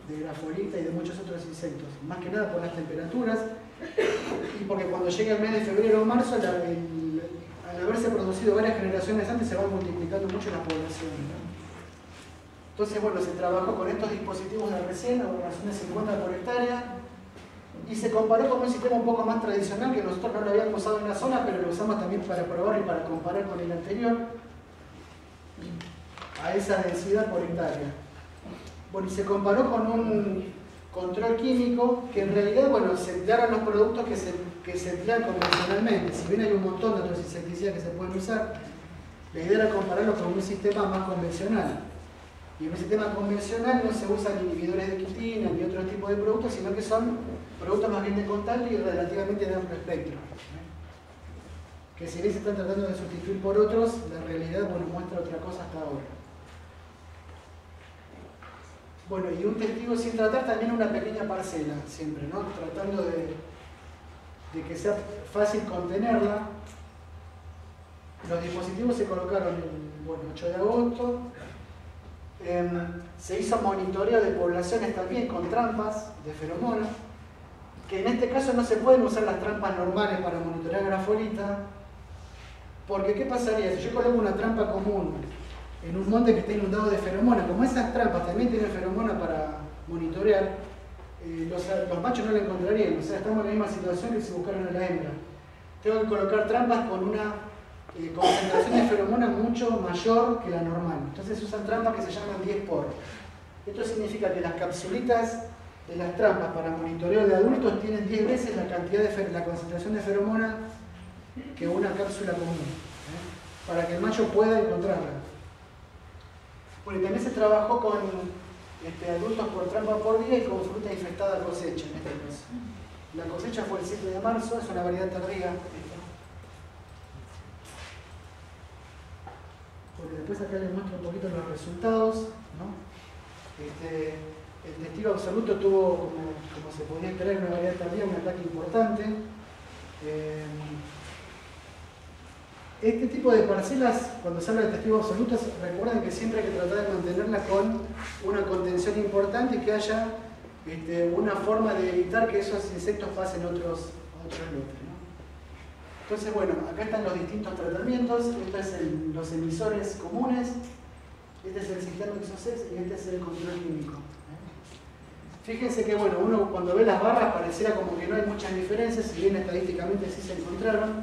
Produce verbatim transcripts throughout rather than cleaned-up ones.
de grafolita y de muchos otros insectos, más que nada por las temperaturas y porque cuando llegue el mes de febrero o marzo, la, el, al haberse producido varias generaciones antes, se va multiplicando mucho la población, ¿no? Entonces, bueno, se trabajó con estos dispositivos de recién, a unas cincuenta por hectárea, y se comparó con un sistema un poco más tradicional que nosotros no lo habíamos usado en la zona, pero lo usamos también para probar y para comparar con el anterior, a esa densidad por hectárea. Bueno, y se comparó con un control químico que en realidad, bueno, se emplearon los productos que se, que se emplean convencionalmente. Si bien hay un montón de otros insecticidas que se pueden usar, la idea era compararlo con un sistema más convencional. Y en un sistema convencional no se usan inhibidores de quitina ni otro tipo de productos, sino que son productos más bien de contacto y relativamente de amplio espectro. Que si bien se están tratando de sustituir por otros, la realidad, bueno, muestra otra cosa hasta ahora. Bueno, y un testigo sin tratar también una pequeña parcela, siempre, ¿no? Tratando de, de que sea fácil contenerla. Los dispositivos se colocaron el bueno, ocho de agosto. Eh, se hizo monitoreo de poblaciones también con trampas de feromonas, que en este caso no se pueden usar las trampas normales para monitorear grafolita, porque ¿qué pasaría? Si yo coloco una trampa común en un monte que está inundado de feromonas, como esas trampas también tienen feromonas para monitorear, eh, los, los machos no la encontrarían, o sea, estamos en la misma situación que si buscaran a la hembra. Tengo que colocar trampas con una Eh, concentración de feromona mucho mayor que la normal. Entonces usan trampas que se llaman diez por. Esto significa que las capsulitas de las trampas para monitoreo de adultos tienen diez veces la cantidad de la concentración de feromona que una cápsula común, ¿eh? Para que el macho pueda encontrarla. Bueno, y también se trabajó con este, adultos por trampa por día y con fruta infectada a cosecha en este caso. La cosecha fue el siete de marzo, es una variedad tardía. Porque después acá les muestro un poquito los resultados, ¿no? Este, el testigo absoluto tuvo, como, como se podía esperar en una variedad tardía, un ataque importante. Eh, este tipo de parcelas, cuando se habla de testigos absolutos, recuerden que siempre hay que tratar de mantenerlas con una contención importante y que haya este, una forma de evitar que esos insectos pasen otros, a otros lotes, ¿no? Entonces, bueno, acá están los distintos tratamientos. Estos son los emisores comunes, este es el sistema Exosex y este es el control químico. Fíjense que, bueno, uno cuando ve las barras pareciera como que no hay muchas diferencias, si bien estadísticamente sí se encontraron.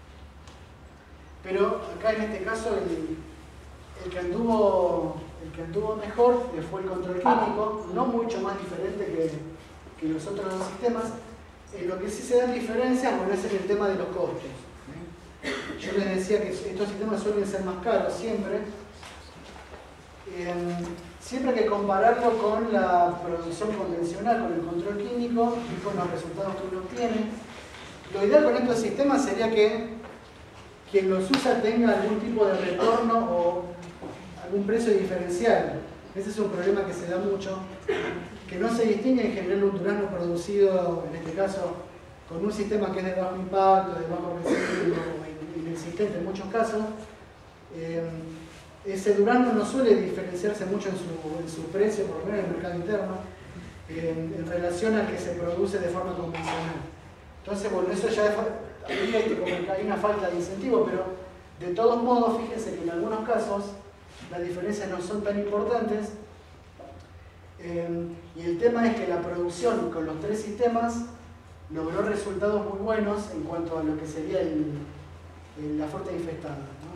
Pero acá en este caso el, el, que, anduvo, el que anduvo mejor fue el control químico, no mucho más diferente que, que los otros dos sistemas. En lo que sí se dan diferencias, bueno, es en el tema de los costos. Yo les decía que estos sistemas suelen ser más caros siempre. Eh, siempre hay que compararlo con la producción convencional, con el control químico y con los resultados que uno obtiene. Lo ideal con estos sistemas sería que quien los usa tenga algún tipo de retorno o algún precio diferencial. Ese es un problema que se da mucho, que no se distingue en general un durazno producido, en este caso, con un sistema que es de bajo impacto, de bajo residuo, inexistente en muchos casos. Eh, ese durazno no suele diferenciarse mucho en su, en su precio, por lo menos en el mercado interno, eh, en relación al que se produce de forma convencional. Entonces, bueno, eso ya es, hay, hay una falta de incentivo, pero de todos modos, fíjense que en algunos casos las diferencias no son tan importantes. Eh, y el tema es que la producción con los tres sistemas logró resultados muy buenos en cuanto a lo que sería el, el, la fruta infestada, ¿no?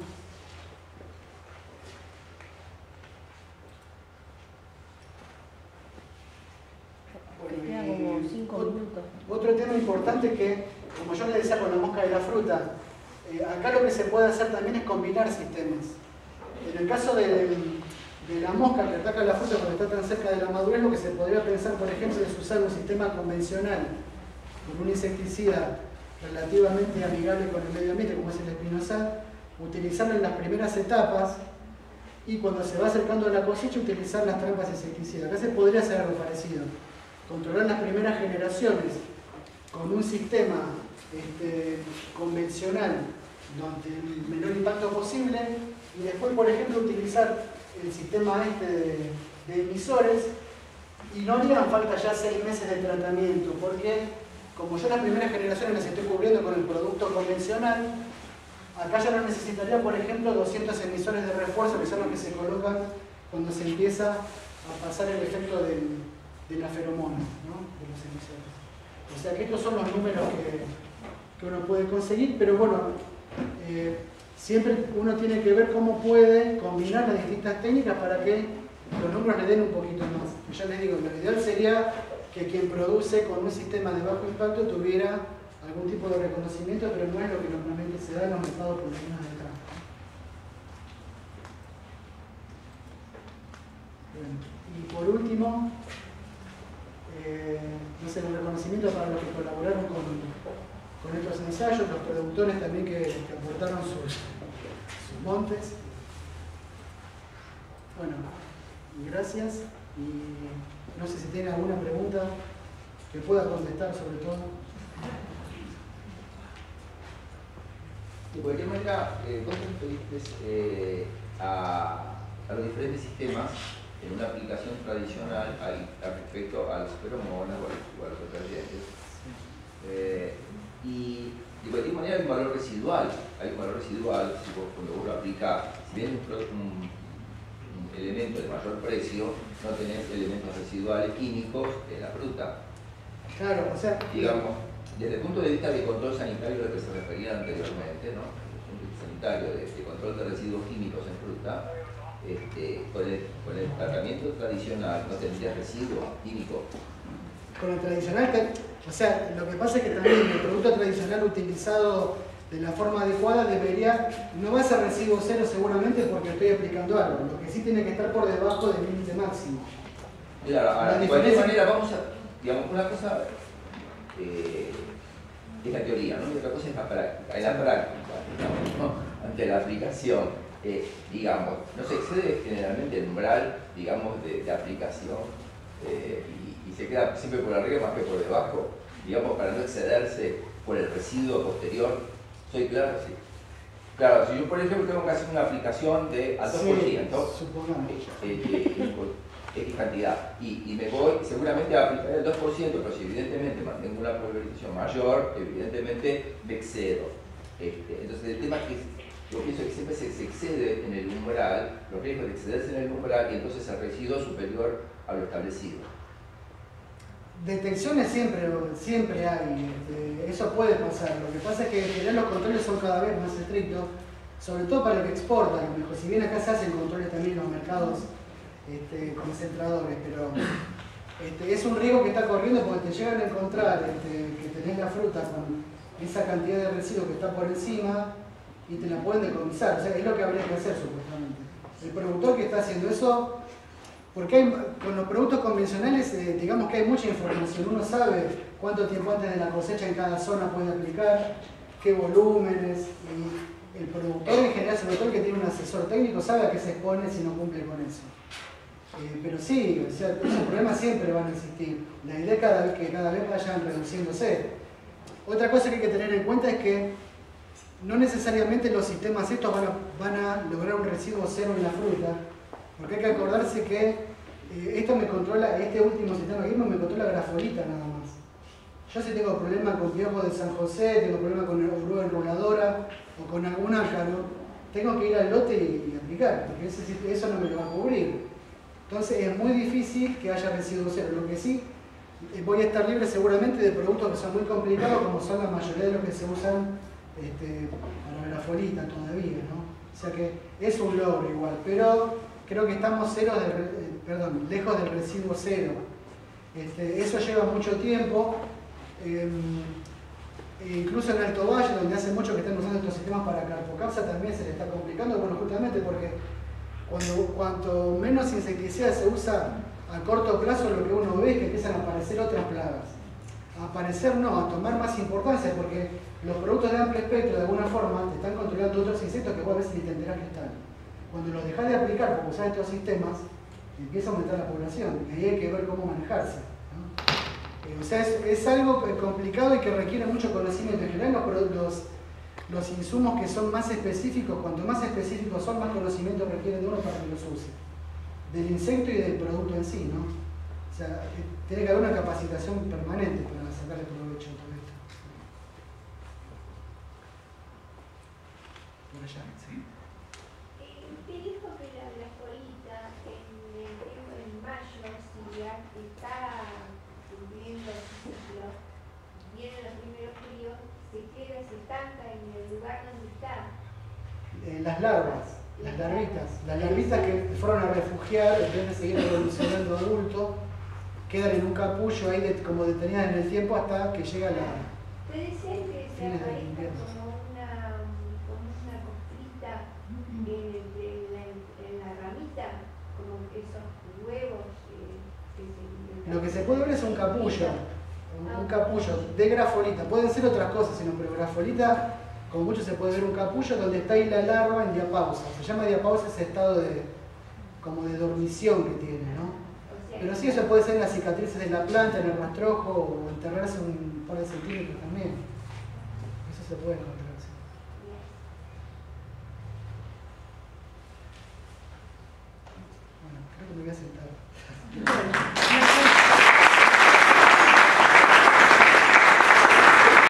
Bueno, queda como cinco minutos. Otro tema importante que, como yo les decía con la mosca de la fruta, eh, acá lo que se puede hacer también es combinar sistemas. En el caso de, de la mosca que ataca la fruta cuando está tan cerca de la madurez, lo que se podría pensar, por ejemplo, es usar un sistema convencional con un insecticida relativamente amigable con el medio ambiente, como es el espinosal, utilizarlo en las primeras etapas y cuando se va acercando a la cosecha utilizar las trampas insecticidas. Acá se podría hacer algo parecido. Controlar las primeras generaciones con un sistema este, convencional donde el menor impacto posible y después, por ejemplo, utilizar el sistema este de, de emisores Y no harían falta ya seis meses de tratamiento, porque como yo las primeras generaciones las estoy cubriendo con el producto convencional, acá ya no necesitaría, por ejemplo, doscientos emisores de refuerzo, que son los que se colocan cuando se empieza a pasar el efecto del, de la feromona, ¿no? De los emisores. O sea que estos son los números que, que uno puede conseguir, pero bueno, eh, siempre uno tiene que ver cómo puede combinar las distintas técnicas para que los números le den un poquito más. Ya les digo, lo ideal sería que quien produce con un sistema de bajo impacto tuviera algún tipo de reconocimiento, pero no es lo que normalmente se da en los mercados por lo menos de acá. Bueno, y por último, eh, no sé, el reconocimiento para los que colaboraron con, con estos ensayos, los productores también que, que aportaron sus, sus montes. Bueno, gracias y no sé si tienen alguna pregunta que pueda contestar sobre todo. De cualquier manera, eh, vos te referiste eh, a, a los diferentes sistemas en una aplicación tradicional al, al respecto a los feromonas o a los detergentes. Eh, y de cualquier manera hay un valor residual. Hay un valor residual si vos, cuando vos lo aplicás. Si bien un, un, un elemento de mayor precio, no tenés elementos residuales químicos en la fruta. Claro, o sea, digamos, desde el punto de vista de control sanitario al que se refería anteriormente, ¿no? Desde el punto de vista sanitario, de, de control de residuos químicos en fruta, este, con, el, con el tratamiento tradicional no tendría residuos químicos. Con el tradicional, o sea, lo que pasa es que también el producto tradicional utilizado de la forma adecuada debería, no va a ser residuo cero seguramente porque estoy aplicando algo, lo que sí tiene que estar por debajo del límite máximo. Claro, ahora, de cualquier manera vamos a, digamos, una cosa eh, es la teoría, ¿no? Y otra cosa es la práctica, es la práctica, digamos, ¿no? Ante la aplicación, eh, digamos, no se excede generalmente el umbral, digamos, de, de aplicación eh, y, y se queda siempre por arriba más que por debajo, digamos, para no excederse por el residuo posterior. ¿Soy claro? Sí. Claro, si yo por ejemplo tengo que hacer una aplicación de al dos por ciento, sí, eh, eh, X cantidad, y, y me voy, seguramente a aplicar el dos por ciento, pero si evidentemente mantengo una pulverización mayor, evidentemente me excedo. Este, entonces el tema es que yo pienso que siempre se, se excede en el umbral, los riesgos de excederse en el umbral y entonces el residuo superior a lo establecido. Detecciones siempre, siempre hay, este, eso puede pasar. Lo que pasa es que en general los controles son cada vez más estrictos, sobre todo para el que exporta, a lo mejor. Si bien acá se hacen controles también en los mercados este, concentradores, pero este, es un riesgo que está corriendo porque te llegan a encontrar este, que tenés la fruta con esa cantidad de residuos que está por encima y te la pueden decomisar. O sea, es lo que habría que hacer supuestamente. El productor que está haciendo eso, porque hay, con los productos convencionales, eh, digamos que hay mucha información. Uno sabe cuánto tiempo antes de la cosecha en cada zona puede aplicar, qué volúmenes, y el productor en general, sobre todo el que tiene un asesor técnico, sabe a qué se expone si no cumple con eso. Eh, pero sí, o sea, esos problemas siempre van a existir. La idea es cada vez que cada vez vayan reduciéndose. Otra cosa que hay que tener en cuenta es que no necesariamente los sistemas estos van a, van a lograr un residuo cero en la fruta, porque hay que acordarse que eh, esto me controla, este último sistema que vimos me controla grafolita nada más. Yo si tengo problemas con piojos de San José, tengo problemas con oruga enroladora o con algún ácaro, tengo que ir al lote y, y aplicar, porque ese, eso no me lo va a cubrir. Entonces es muy difícil que haya residuo cero. Lo que sí, eh, voy a estar libre seguramente de productos que son muy complicados, como son la mayoría de los que se usan este, para grafolita todavía, ¿no? O sea que es un logro igual, pero creo que estamos ceros del, eh, perdón, lejos del residuo cero. Este, eso lleva mucho tiempo. Eh, incluso en Alto Valle, donde hace mucho que están usando estos sistemas para carpocapsa, también se le está complicando, bueno, justamente porque cuando, cuanto menos insecticida se usa a corto plazo, lo que uno ve es que empiezan a aparecer otras plagas. A aparecer no, a tomar más importancia, porque los productos de amplio espectro de alguna forma te están controlando otros insectos que vos a veces ni te enterás que están. Cuando los dejás de aplicar por usar estos sistemas, empieza a aumentar la población, y ahí hay que ver cómo manejarse, ¿no? Eh, o sea, es, es algo complicado y que requiere mucho conocimiento. En general, los, los, los insumos que son más específicos, cuanto más específicos son, más conocimiento requieren de uno para que los use. Del insecto y del producto en sí, ¿no? O sea, tiene que haber una capacitación permanente para sacarle provecho a todo esto. Por allá, sí. Usted dijo que la glafolita en, el, en mayo, si ya está cumpliendo su ciclo, vienen los primeros fríos, se queda, se estanca en el lugar donde está. Eh, las larvas, las larvitas, las larvitas que fueron a refugiar, en vez de seguir evolucionando adulto, quedan en un capullo ahí de, como detenidas en el tiempo hasta que llega la... Puede ser que se aparezca como una, como una costrita en, en, la, en la ramita, como esos huevos que, que se... Lo que se puede ver es un capullo, un, un capullo de grafolita. Pueden ser otras cosas, sino, pero grafolita, como mucho se puede ver un capullo donde está ahí la larva en diapausa. Se llama diapausa ese estado de, como de dormición que tiene, ¿no? Pero sí, eso puede ser en las cicatrices de la planta, en el rastrojo, o enterrarse un par de centímetros también. Eso se puede encontrar, sí. Bueno, creo que me voy a sentar.